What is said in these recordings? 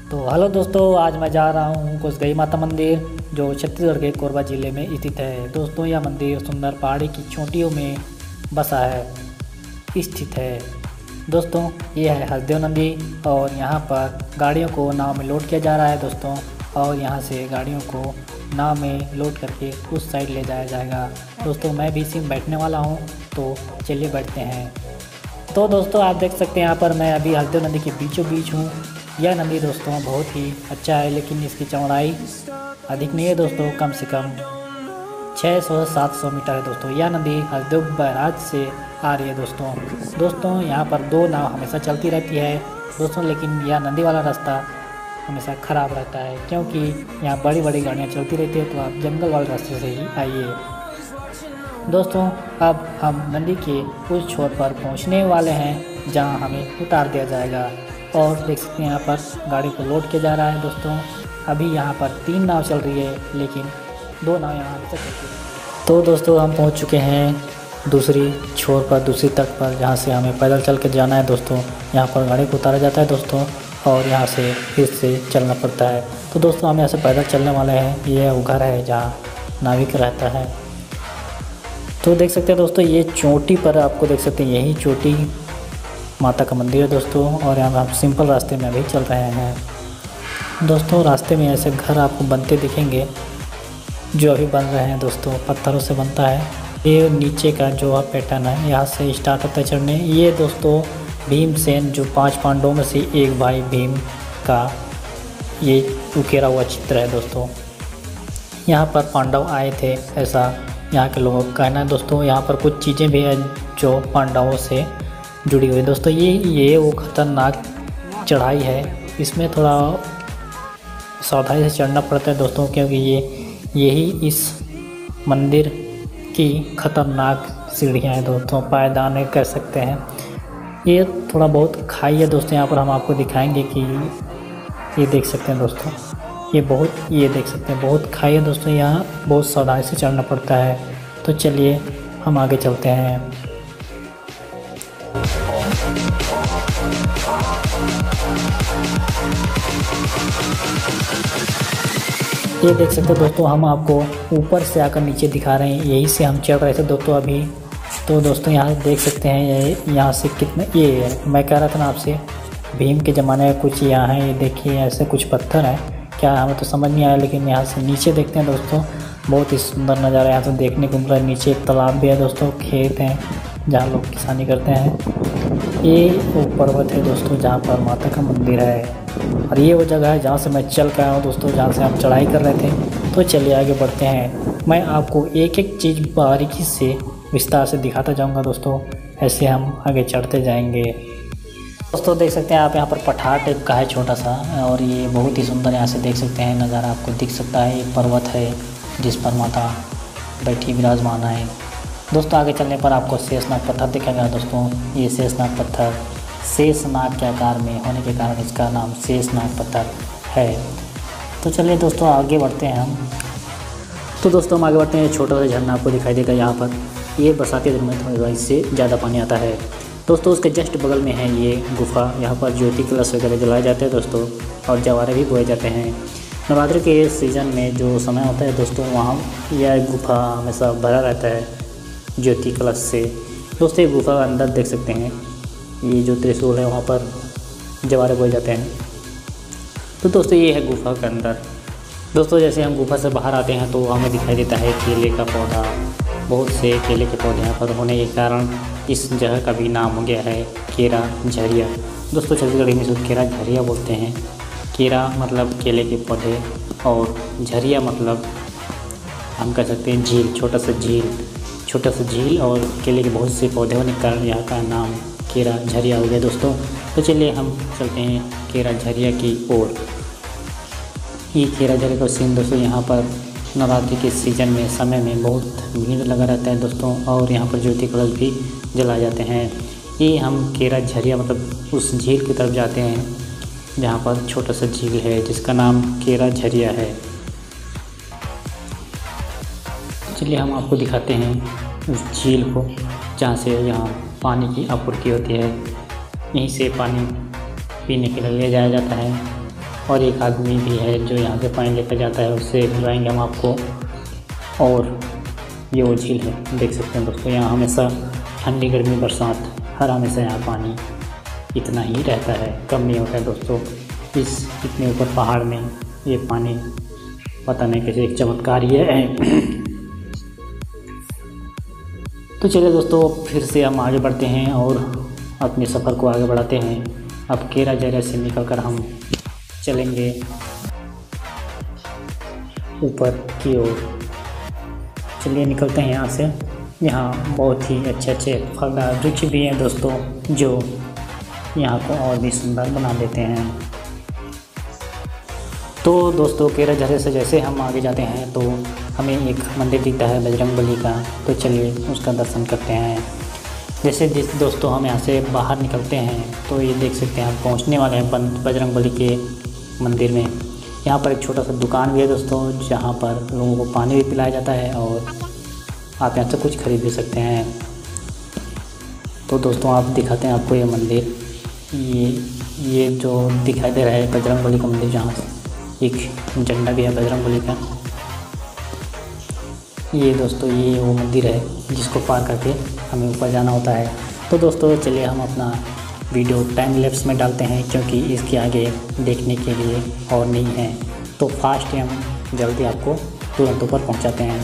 तो हेलो दोस्तों, आज मैं जा रहा हूँ कुसगई माता मंदिर जो छत्तीसगढ़ के कोरबा ज़िले में स्थित है। दोस्तों यह मंदिर सुंदर पहाड़ी की चोटियों में बसा है स्थित है। दोस्तों ये है हसदेव नदी और यहाँ पर गाड़ियों को नाव में लोड किया जा रहा है दोस्तों, और यहाँ से गाड़ियों को नाव में लोड करके उस साइड ले जाया जाएगा। दोस्तों मैं भी इसी में बैठने वाला हूँ, तो चलिए बैठते हैं। तो दोस्तों आप देख सकते हैं यहाँ पर मैं अभी हसदेव नदी के बीचों बीच हूँ। यह नदी दोस्तों बहुत ही अच्छा है, लेकिन इसकी चौड़ाई अधिक नहीं है दोस्तों, कम से कम 600-700 मीटर है दोस्तों। यह नदी हसदेव बैराज से आ रही है दोस्तों यहाँ पर 2 नाव हमेशा चलती रहती है दोस्तों, लेकिन यह नदी वाला रास्ता हमेशा ख़राब रहता है क्योंकि यहाँ बड़ी बड़ी गाड़ियाँ चलती रहती है। तो आप जंगल वाले रास्ते से ही आइए दोस्तों। अब हम नदी के उस छोर पर पहुँचने वाले हैं जहाँ हमें उतार दिया जाएगा, और देख सकते हैं यहाँ पर गाड़ी को लोड किया जा रहा है दोस्तों। अभी यहाँ पर 3 नाव चल रही है, लेकिन 2 नाव यहाँ से चलती है। तो दोस्तों हम पहुँच चुके हैं दूसरी छोर पर, दूसरी तट पर, जहाँ से हमें पैदल चल के जाना है दोस्तों। यहाँ पर गाड़ी को उतारा जाता है दोस्तों, और यहाँ से फिर से चलना पड़ता है। तो दोस्तों हम यहाँ से पैदल चलने वाले हैं। ये वो घर है जहाँ नाविक रहता है। तो देख सकते हैं दोस्तों ये चोटी पर आपको देख सकते हैं, यही चोटी माता का मंदिर है दोस्तों। और यहाँ हम सिंपल रास्ते में अभी चल रहे हैं दोस्तों। रास्ते में ऐसे घर आपको बनते दिखेंगे जो अभी बन रहे हैं दोस्तों, पत्थरों से बनता है। ये नीचे का जो पैटर्न है यहाँ से स्टार्ट होता है चढ़ने। ये दोस्तों भीमसेन जो 5 पांडवों में से एक भाई भीम का ये उकेरा हुआ चित्र है दोस्तों। यहाँ पर पांडव आए थे ऐसा यहाँ के लोगों का कहना है दोस्तों। यहाँ पर कुछ चीज़ें भी हैं जो पांडवों से जुड़ी हुई दोस्तों। ये वो खतरनाक चढ़ाई है, इसमें थोड़ा सावधानी से चढ़ना पड़ता है दोस्तों, क्योंकि यही इस मंदिर की खतरनाक सीढ़ियाँ हैं दोस्तों, पायदान कह सकते हैं। ये थोड़ा बहुत खाई है दोस्तों। यहाँ पर हम आपको दिखाएंगे कि ये देख सकते हैं दोस्तों, ये देख सकते हैं बहुत खाई है दोस्तों। यहाँ बहुत सावधानी से चढ़ना पड़ता है। तो चलिए हम आगे चलते हैं। ये देख सकते हैं दोस्तों, हम आपको ऊपर से आकर नीचे दिखा रहे हैं, यहीं से हम चढ़ रहे थे दोस्तों अभी। तो दोस्तों यहाँ देख सकते हैं यहाँ से कितना, ये मैं कह रहा था ना आपसे, भीम के ज़माने में कुछ यहाँ है। ये देखिए ऐसे कुछ पत्थर हैं, क्या हमें तो समझ नहीं आया, लेकिन यहाँ से नीचे देखते हैं दोस्तों, बहुत ही सुंदर नज़ारा यहाँ से देखने को मिल रहा है। नीचे एक तालाब भी है दोस्तों, खेत हैं जहाँ लोग किसानी करते हैं। ये वो पर्वत है दोस्तों जहाँ पर माता का मंदिर है, और ये वो जगह है जहाँ से मैं चल कर आया हूँ दोस्तों, जहाँ से हम चढ़ाई कर रहे थे। तो चलिए आगे बढ़ते हैं। मैं आपको एक एक चीज़ बारीकी से विस्तार से दिखाता जाऊँगा दोस्तों, ऐसे हम आगे चढ़ते जाएंगे। दोस्तों देख सकते हैं आप, यहाँ पर पठार टाइप का है छोटा सा, और ये बहुत ही सुंदर यहाँ से देख सकते हैं नज़ारा आपको दिख सकता है। एक पर्वत है जिस पर माता बैठी विराजमान है दोस्तों। आगे चलने पर आपको शेषनाग पत्थर दिखेगा दोस्तों। ये शेषनाग पत्थर शेषनाग के आकार में होने के कारण इसका नाम शेषनाग पत्थर है। तो चलिए दोस्तों आगे बढ़ते हैं हम। तो दोस्तों हम आगे बढ़ते हैं। छोटा सा झरना आपको दिखाई देगा यहाँ पर, ये बरसाती दिन में थोड़ी इससे ज़्यादा पानी आता है दोस्तों। उसके जस्ट बगल में है ये गुफा, यहाँ पर ज्योति कलश वगैरह जलाए जाते हैं दोस्तों, और जवारे भी बोए जाते हैं। नवरात्रि के सीज़न में जो समय होता है दोस्तों, वहाँ यह गुफा हमेशा भरा रहता है ज्योति कलश से दोस्तों। ये गुफा अंदर देख सकते हैं, ये जो त्रिशूल है वहाँ पर जवारे बोए जाते हैं। तो दोस्तों ये है गुफा के अंदर दोस्तों। जैसे हम गुफा से बाहर आते हैं तो हमें दिखाई देता है केले का पौधा, बहुत से केले के पौधे यहाँ पर होने के कारण इस जगह का भी नाम हो गया है केरा झरिया दोस्तों। छत्तीसगढ़ी में इसको केरा झरिया बोलते हैं। केरा मतलब केले के पौधे, और झरिया मतलब हम कह सकते हैं झील, छोटा सा झील, और केले के बहुत से पौधे होने के कारण यहाँ का नाम केरा झरिया हो गया दोस्तों। तो चलिए हम चलते हैं केरा झरिया की ओर। ये केरा झरिया का सीन दोस्तों, यहाँ पर नवरात्रि के सीज़न में समय में बहुत भीड़ लगा रहता है दोस्तों, और यहाँ पर ज्योति कलश भी जलाए जाते हैं। ये हम केरा झरिया मतलब उस झील की तरफ जाते हैं जहाँ पर छोटा सा झील है जिसका नाम केरा झरिया है। चलिए हम आपको दिखाते हैं उस झील को जहाँ से यहाँ पानी की आपूर्ति होती है। यहीं से पानी पीने के लिए ले जाया जाता है। और एक आदमी भी है जो यहाँ से पानी लेकर जाता है, उससे दिखाएंगे हम आपको। और ये वो झील है, देख सकते हैं दोस्तों। यहाँ हमेशा ठंडी गर्मी बरसात हर हमेशा यहाँ पानी इतना ही रहता है, कम नहीं होता है दोस्तों। इस इतने ऊपर पहाड़ में ये पानी पता नहीं कैसे एक चमत्कार ही है। तो चलिए दोस्तों, फिर से हम आगे बढ़ते हैं और अपने सफ़र को आगे बढ़ाते हैं। अब केराझरिया से निकलकर हम चलेंगे ऊपर की ओर। चलिए निकलते हैं यहाँ से। यहाँ बहुत ही अच्छे अच्छे फलदार वृक्ष भी हैं दोस्तों, जो यहाँ को और भी सुंदर बना देते हैं। तो दोस्तों, केराझरिया से जैसे हम आगे जाते हैं तो हमें एक मंदिर दिखता है बजरंगबली का, तो चलिए उसका दर्शन करते हैं। जैसे दोस्तों हम यहाँ से बाहर निकलते हैं तो ये देख सकते हैं हम पहुँचने वाले हैं बजरंगबली के मंदिर में। यहाँ पर एक छोटा सा दुकान भी है दोस्तों, जहाँ पर लोगों को पानी भी पिलाया जाता है और आप यहाँ से कुछ खरीद भी सकते हैं। तो दोस्तों आप दिखाते हैं आपको ये मंदिर। ये जो दिखाई दे रहा है बजरंगबली का मंदिर, जहाँ एक झंडा भी है बजरंगबली का। ये दोस्तों ये वो मंदिर है जिसको पार करके हमें ऊपर जाना होता है। तो दोस्तों चलिए हम अपना वीडियो टाइम लैप्स में डालते हैं, क्योंकि इसके आगे देखने के लिए और नहीं है। तो फास्ट हम जल्दी आपको तुरंत ऊपर पहुंचाते हैं।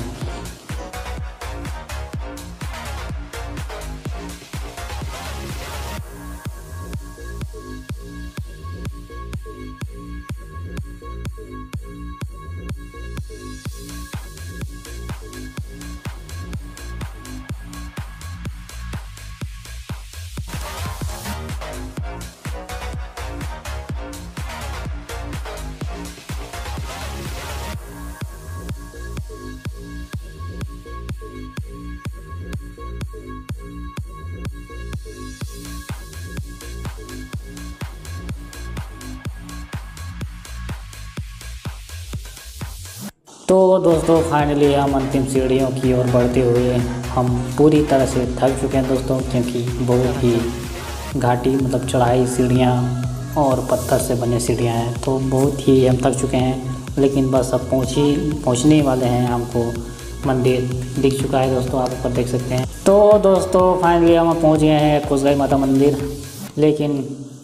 तो दोस्तों फाइनली हम अंतिम सीढ़ियों की ओर बढ़ते हुए हम पूरी तरह से थक चुके हैं दोस्तों, क्योंकि बहुत ही घाटी मतलब चढ़ाई सीढ़ियाँ और पत्थर से बने सीढ़ियाँ हैं। तो बहुत ही हम थक चुके हैं, लेकिन बस अब पहुँचने वाले हैं। हमको मंदिर दिख चुका है दोस्तों, आप ऊपर देख सकते हैं। तो दोस्तों फाइनली हम पहुँच गए हैं कुशगाई माता मंदिर, लेकिन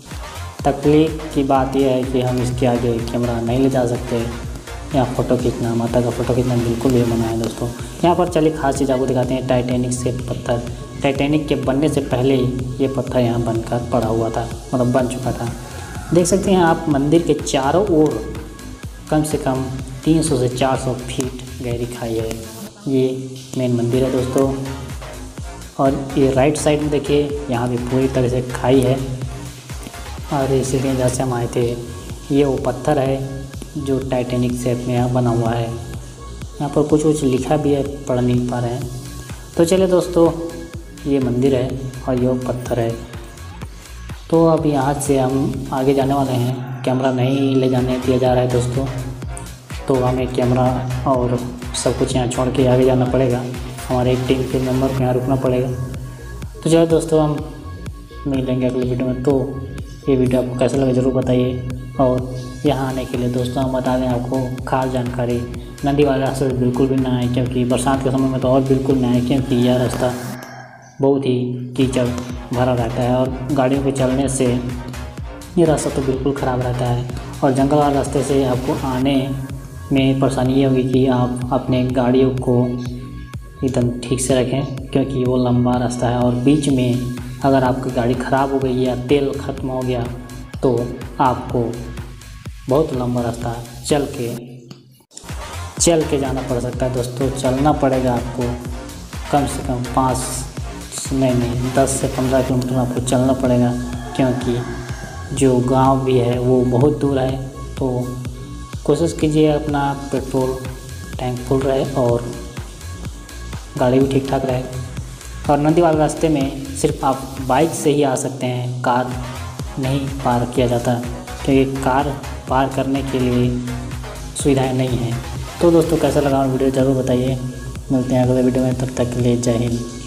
तकलीफ़ की बात यह है कि हम इसके आगे कैमरा नहीं ले जा सकते। यहाँ फ़ोटो खींचना, माता का फ़ोटो खींचना बिल्कुल भी मना है दोस्तों। यहाँ पर चलिए खास चीज़ आपको दिखाते हैं, टाइटैनिक से पत्थर। टाइटैनिक के बनने से पहले ही ये पत्थर यहाँ बनकर पड़ा हुआ था, मतलब बन चुका था। देख सकते हैं आप मंदिर के चारों ओर कम से कम 300 से 400 फीट गहरी खाई है। ये मेन मंदिर है दोस्तों। और ये राइट साइड में देखिए, यहाँ भी पूरी तरह से खाई है। और ये सीढ़ियाँ जहाँ से हम आए थे, ये वो पत्थर है जो टाइटैनिक शेप में यहाँ बना हुआ है। यहाँ पर कुछ लिखा भी है, पढ़ नहीं पा रहे हैं। तो चलिए दोस्तों, ये मंदिर है और ये पत्थर है। तो अब यहाँ से हम आगे जाने वाले हैं। कैमरा नहीं ले जाने दिया जा रहा है दोस्तों, तो हमें कैमरा और सब कुछ यहाँ छोड़ के आगे जाना पड़ेगा। हमारे एक टीम के मेंबर को यहाँ रुकना पड़ेगा। तो चलिए दोस्तों, हम मिलेंगे अगले वीडियो में। तो ये वीडियो आपको कैसा लगा ज़रूर बताइए। और यहाँ आने के लिए दोस्तों हम बता दें आपको खास जानकारी, नदी वाले रास्ते से बिल्कुल भी ना आए, क्योंकि बरसात के समय में तो और बिल्कुल ना आए, क्योंकि यह रास्ता बहुत ही कीचड़ भरा रहता है और गाड़ियों के चलने से ये रास्ता तो बिल्कुल ख़राब रहता है। और जंगल वाले रास्ते से आपको आने में परेशानी ये होगी कि आप अपने गाड़ियों को एकदम ठीक से रखें, क्योंकि वो लंबा रास्ता है। और बीच में अगर आपकी गाड़ी ख़राब हो गई या तेल ख़त्म हो गया तो आपको बहुत लंबा रास्ता चल के जाना पड़ सकता है दोस्तों। चलना पड़ेगा आपको कम से कम 10 से 15 किलोमीटर आपको चलना पड़ेगा, क्योंकि जो गांव भी है वो बहुत दूर है। तो कोशिश कीजिए अपना पेट्रोल टैंक फुल रहे और गाड़ी भी ठीक ठाक रहे। और नदी वाले रास्ते में सिर्फ आप बाइक से ही आ सकते हैं, कार नहीं पार किया जाता, क्योंकि कार पार करने के लिए सुविधाएं नहीं हैं। तो दोस्तों कैसा लगा वीडियो ज़रूर बताइए। मिलते हैं अगले वीडियो में, तब तक के लिए जय हिंद।